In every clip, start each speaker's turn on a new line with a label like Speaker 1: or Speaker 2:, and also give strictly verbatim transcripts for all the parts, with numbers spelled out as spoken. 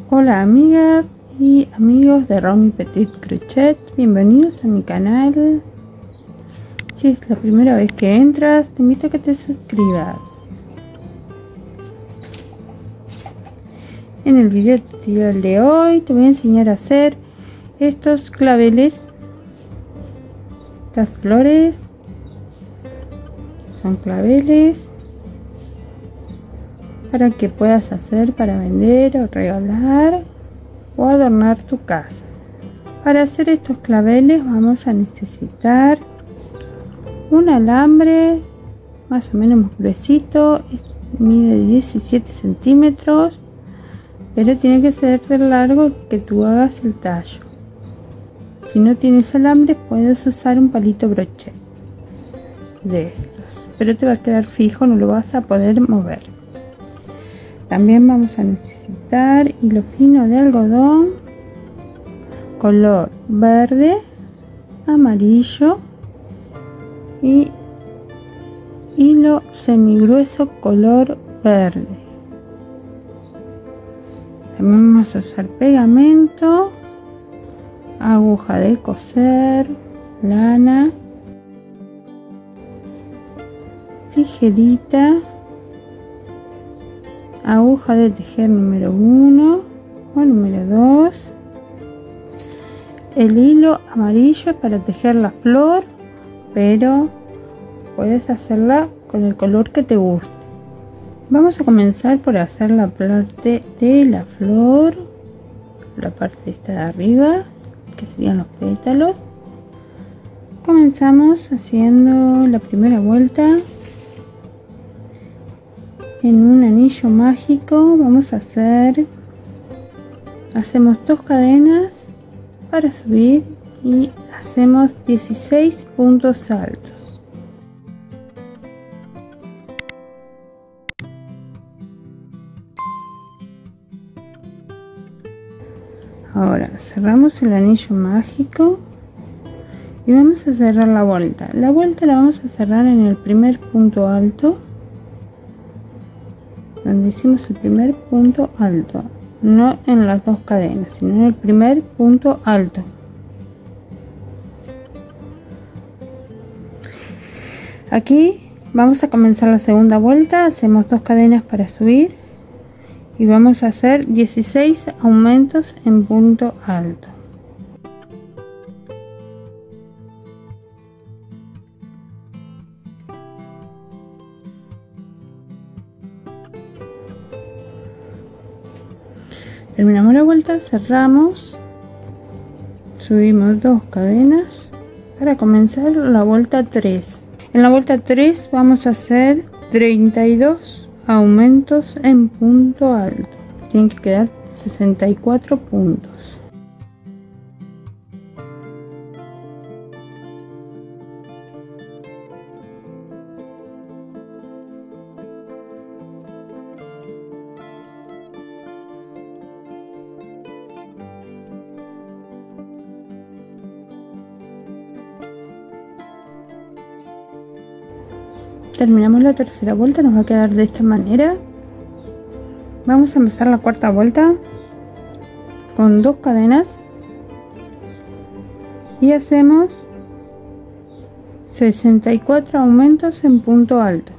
Speaker 1: Hola amigas y amigos de Romy Petit Crochet, bienvenidos a mi canal. Si es la primera vez que entras, te invito a que te suscribas. En el video tutorial de hoy te voy a enseñar a hacer estos claveles. Estas flores son claveles para que puedas hacer para vender o regalar o adornar tu casa. Para hacer estos claveles vamos a necesitar un alambre más o menos gruesito, mide diecisiete centímetros, pero tiene que ser del largo que tú hagas el tallo. Si no tienes alambre puedes usar un palito brochet de estos, pero te va a quedar fijo, no lo vas a poder mover. También vamos a necesitar hilo fino de algodón, color verde, amarillo y hilo semigrueso color verde. También vamos a usar pegamento, aguja de coser, lana, tijerita, aguja de tejer número uno o número dos, el hilo amarillo para tejer la flor, pero puedes hacerla con el color que te guste. Vamos a comenzar por hacer la parte de la flor, la parte esta de arriba, que serían los pétalos. Comenzamos haciendo la primera vuelta. En un anillo mágico vamos a hacer, hacemos dos cadenas para subir y hacemos dieciséis puntos altos. Ahora cerramos el anillo mágico y vamos a cerrar la vuelta. La vuelta la vamos a cerrar en el primer punto alto, donde hicimos el primer punto alto, no en las dos cadenas, sino en el primer punto alto. Aquí vamos a comenzar la segunda vuelta, hacemos dos cadenas para subir y vamos a hacer dieciséis aumentos en punto alto. Terminamos la vuelta, cerramos, subimos dos cadenas para comenzar la vuelta tres. En la vuelta tres vamos a hacer treinta y dos aumentos en punto alto. Tienen que quedar sesenta y cuatro puntos. Terminamos la tercera vuelta, nos va a quedar de esta manera. Vamos a empezar la cuarta vuelta con dos cadenas y hacemos sesenta y cuatro aumentos en punto alto.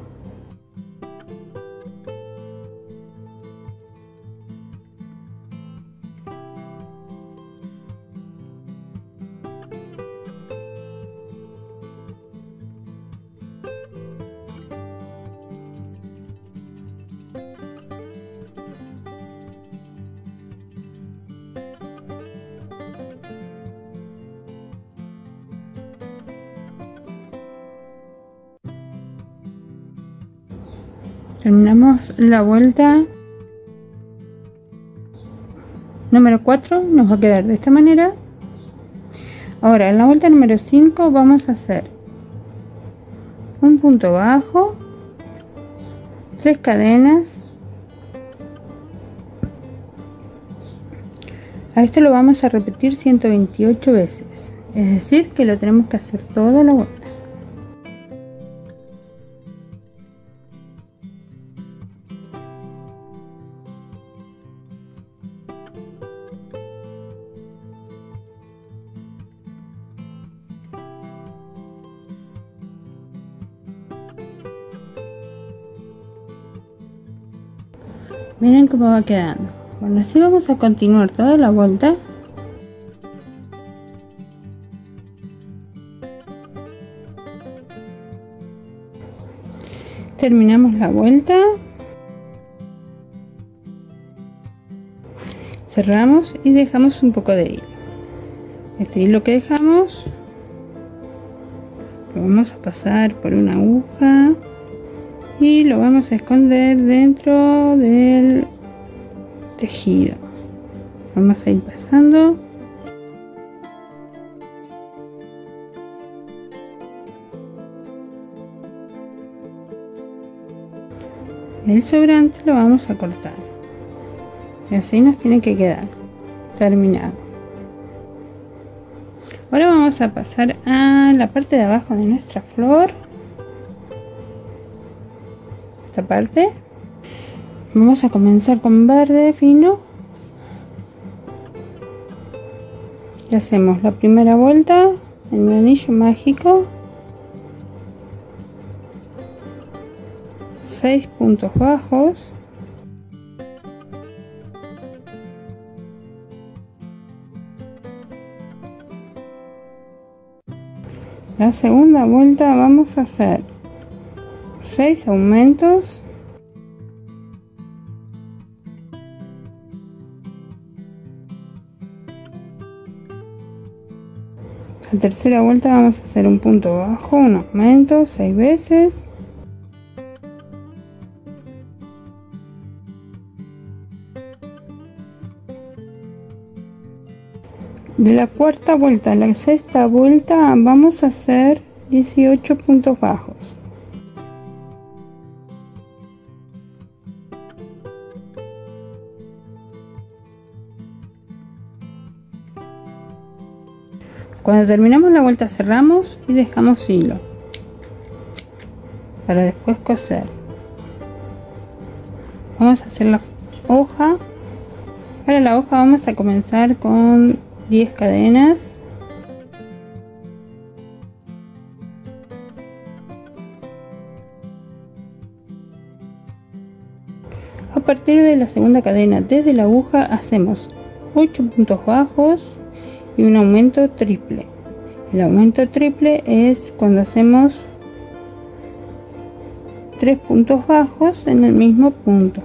Speaker 1: Terminamos la vuelta número cuatro, nos va a quedar de esta manera. Ahora en la vuelta número cinco vamos a hacer un punto bajo, tres cadenas. A esto lo vamos a repetir ciento veintiocho veces, es decir que lo tenemos que hacer toda la vuelta. Miren cómo va quedando. Bueno, así vamos a continuar toda la vuelta. Terminamos la vuelta. Cerramos y dejamos un poco de hilo. Este hilo que dejamos lo vamos a pasar por una aguja y lo vamos a esconder dentro del tejido. Vamos a ir pasando. El sobrante lo vamos a cortar y así nos tiene que quedar terminado. Ahora vamos a pasar a la parte de abajo de nuestra flor, esta parte. Vamos a comenzar con verde fino y hacemos la primera vuelta en el anillo mágico, seis puntos bajos, la segunda vuelta vamos a hacer seis aumentos, la tercera vuelta vamos a hacer un punto bajo, un aumento seis veces. De la cuarta vuelta a la sexta vuelta vamos a hacer dieciocho puntos bajos. Cuando terminamos la vuelta cerramos y dejamos hilo para después coser. Vamos a hacer la hoja. Para la hoja vamos a comenzar con diez cadenas. A partir de la segunda cadena desde la aguja hacemos ocho puntos bajos y un aumento triple. El aumento triple es cuando hacemos tres puntos bajos en el mismo punto.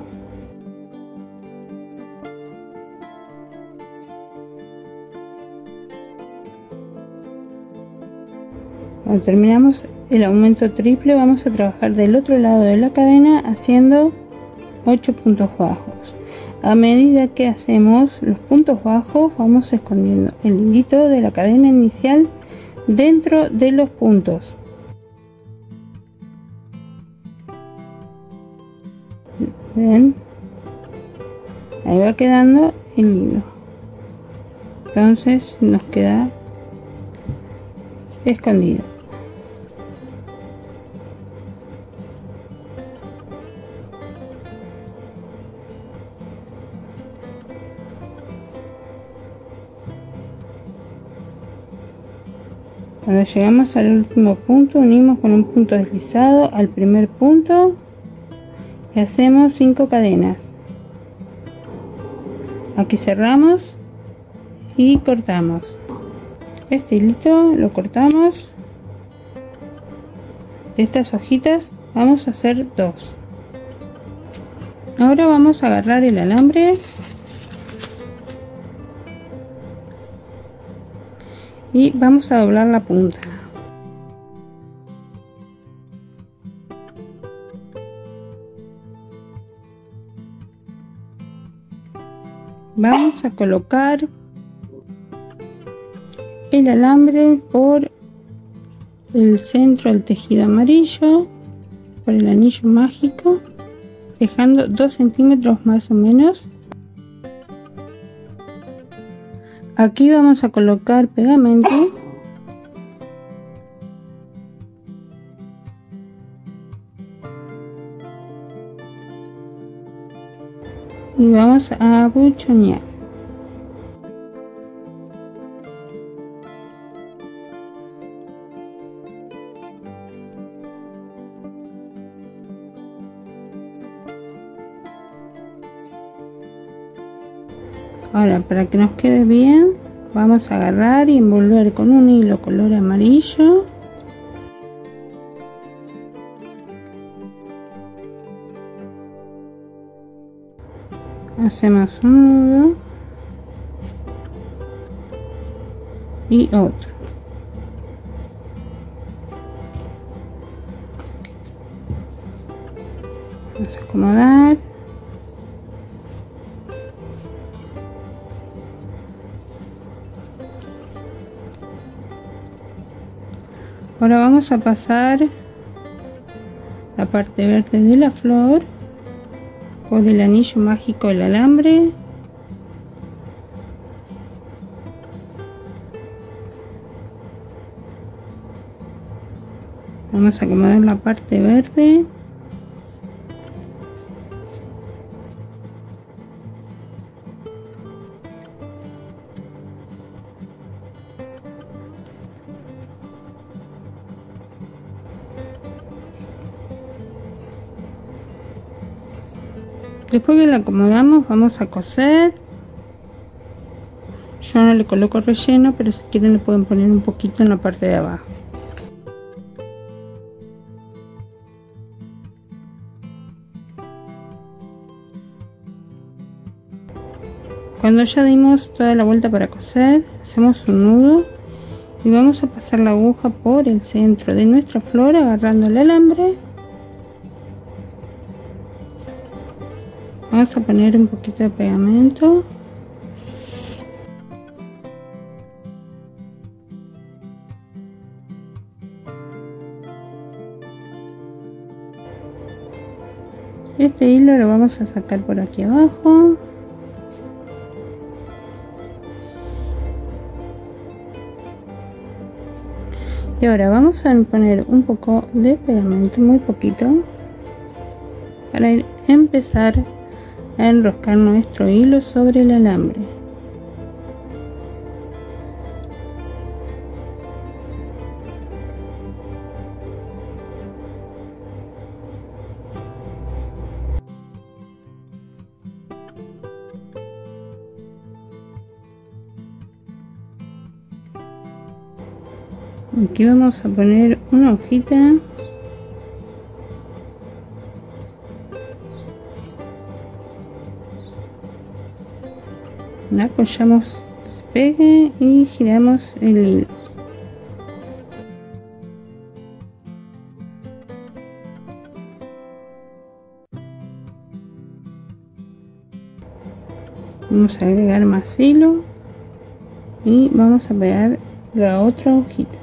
Speaker 1: Cuando terminamos el aumento triple vamos a trabajar del otro lado de la cadena haciendo ocho puntos bajos. A medida que hacemos los puntos bajos vamos escondiendo el hilito de la cadena inicial dentro de los puntos. ¿Ven? Ahí va quedando el hilo. Entonces nos queda escondido. Cuando llegamos al último punto unimos con un punto deslizado al primer punto y hacemos cinco cadenas. Aquí cerramos y cortamos. Este hilito lo cortamos. De estas hojitas vamos a hacer dos. Ahora vamos a agarrar el alambre y vamos a doblar la punta. Vamos a colocar el alambre por el centro del tejido amarillo, por el anillo mágico, dejando dos centímetros más o menos. Aquí vamos a colocar pegamento y vamos a abuchonear. Ahora, para que nos quede bien, vamos a agarrar y envolver con un hilo color amarillo. Hacemos un nudo y otro. Vamos a acomodar. Ahora vamos a pasar la parte verde de la flor por el anillo mágico del alambre. Vamos a acomodar la parte verde. Después que la acomodamos, vamos a coser. Yo no le coloco relleno, pero si quieren le pueden poner un poquito en la parte de abajo. Cuando ya dimos toda la vuelta para coser, hacemos un nudo y vamos a pasar la aguja por el centro de nuestra flor agarrando el alambre. Vamos a poner un poquito de pegamento. Este hilo lo vamos a sacar por aquí abajo. Y ahora vamos a poner un poco de pegamento, muy poquito, para empezar a enroscar nuestro hilo sobre el alambre. Aquí vamos a poner una hojita. La apoyamos, se pegue y giramos el hilo. Vamos a agregar más hilo y vamos a pegar la otra hojita.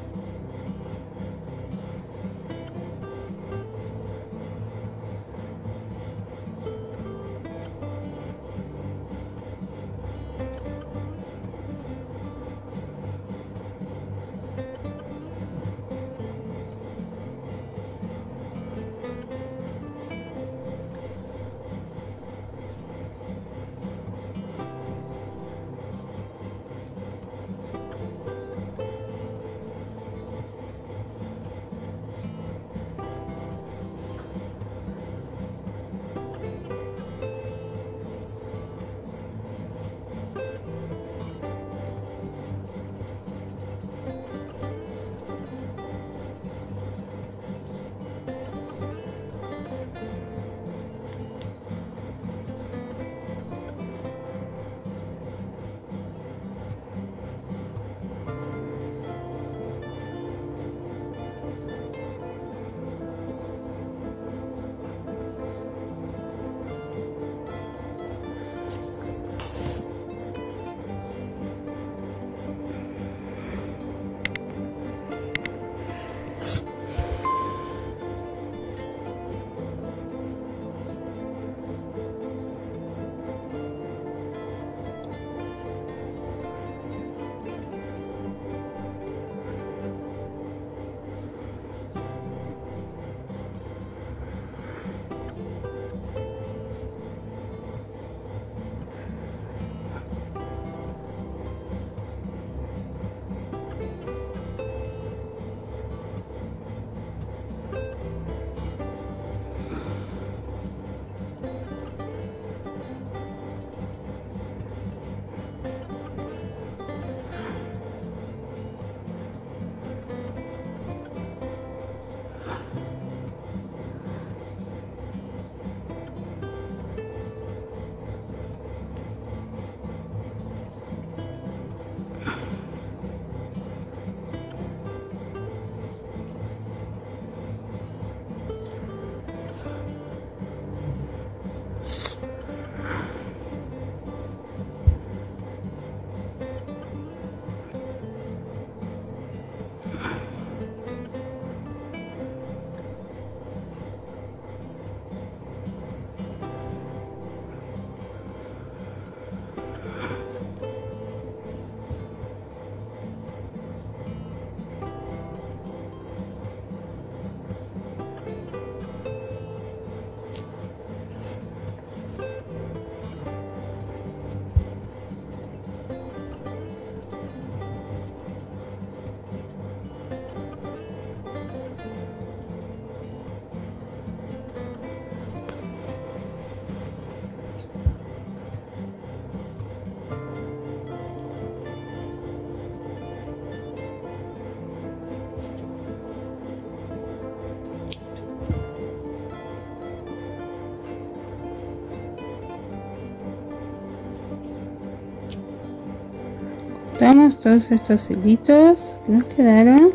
Speaker 1: Cortamos todos estos hilitos que nos quedaron.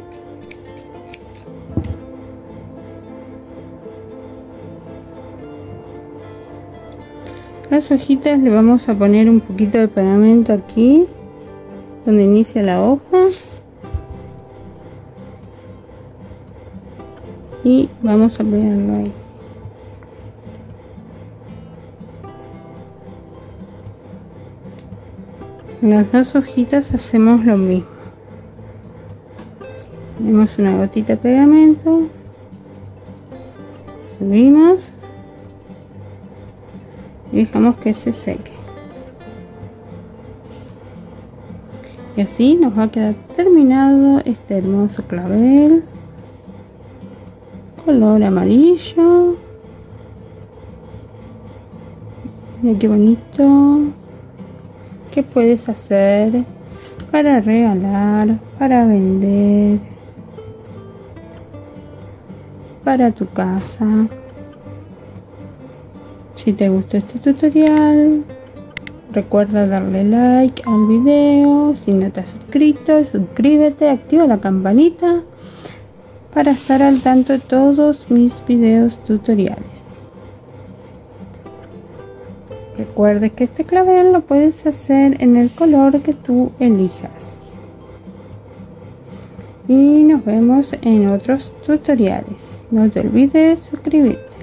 Speaker 1: Las hojitas le vamos a poner un poquito de pegamento aquí donde inicia la hoja y vamos a pegarlo ahí. En las dos hojitas hacemos lo mismo. Ponemos una gotita de pegamento, subimos y dejamos que se seque. Y así nos va a quedar terminado este hermoso clavel color amarillo. Mira qué bonito. ¿Qué puedes hacer para regalar, para vender, para tu casa? Si te gustó este tutorial, recuerda darle like al video. Si no te has suscrito, suscríbete, activa la campanita para estar al tanto de todos mis videos tutoriales. Recuerda que este clavel lo puedes hacer en el color que tú elijas. Y nos vemos en otros tutoriales. No te olvides suscribirte.